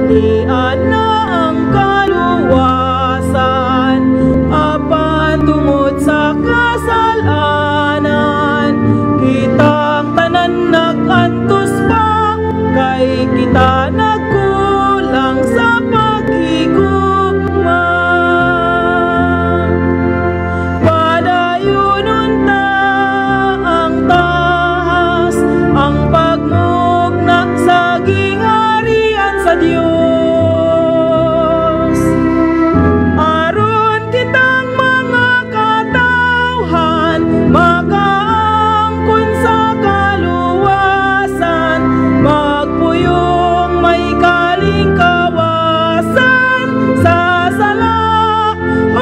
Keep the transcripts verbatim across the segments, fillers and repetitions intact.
Anian na ang kaluwasan, apan tungod sa kasalanan, kitang tanan nag-antos pa, kay kita nagkulang sa paghigugma. Padayonon ta ang tahas, ang pagmugna sa gingharian sa Dios. Aron kitang mga katawhan makaangkon sa kaluwasan, magpuyong may kalingkawasan sa sala o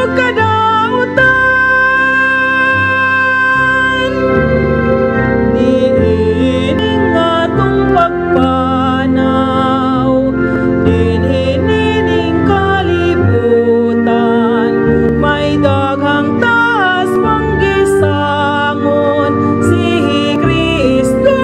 kadautan. Niining atong pagpanaw, dinhinining kalibutan, may daghang taas panggisangon, si Kristo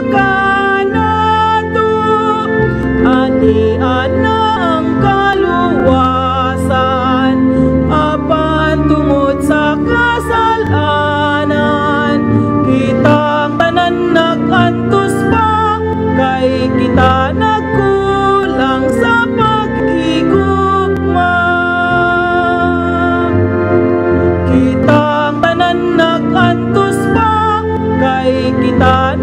kanato. Anian na ang kaluwasan, apan tungod sa kasalanan, kitang tanan nag-antos pa, kay kita nagkulang sa paghigugma. Kitang tanan nag-antos pa, kay kita